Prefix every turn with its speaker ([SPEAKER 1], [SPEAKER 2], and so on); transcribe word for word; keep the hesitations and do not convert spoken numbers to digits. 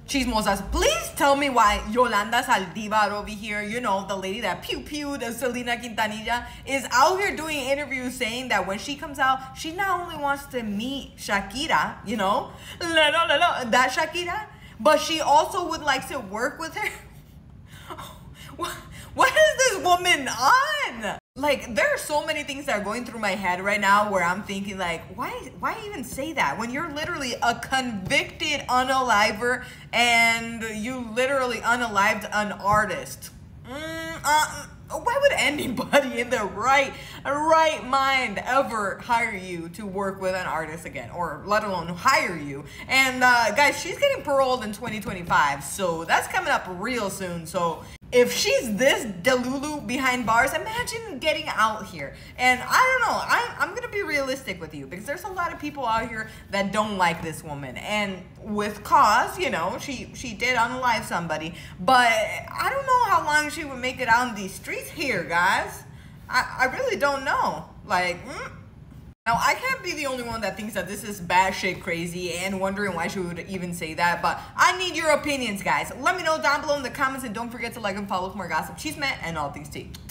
[SPEAKER 1] Chismosas, please tell me why Yolanda Saldivar over here, you know, the lady that pew pew, the Selena Quintanilla, is out here doing interviews saying that when she comes out, she not only wants to meet Shakira, you know, that Shakira, but she also would like to work with her. What, what is this woman on? Like, there are so many things that are going through my head right now where I'm thinking, like, why why even say that when you're literally a convicted unaliver and you literally unalived an artist? Mm, uh, why would anybody in their right right mind ever hire you to work with an artist again, or let alone hire you? And uh, guys, she's getting paroled in twenty twenty-five, so that's coming up real soon. So if she's this delulu behind bars, imagine getting out here. And I don't know, I, I'm gonna be realistic with you, because there's a lot of people out here that don't like this woman, and with cause, you know, she she did unalive somebody, but I don't know how long she would make it out in these streets here, guys. I, I really don't know. Like, mm. Now, I can't be the only one that thinks that this is batshit crazy and wondering why she would even say that, but I need your opinions, guys. Let me know down below in the comments, and don't forget to like and follow for more gossip, chisme, and all things tea.